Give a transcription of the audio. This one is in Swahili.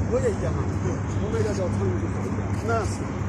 我也一样，我们这叫长期好一点。 那是。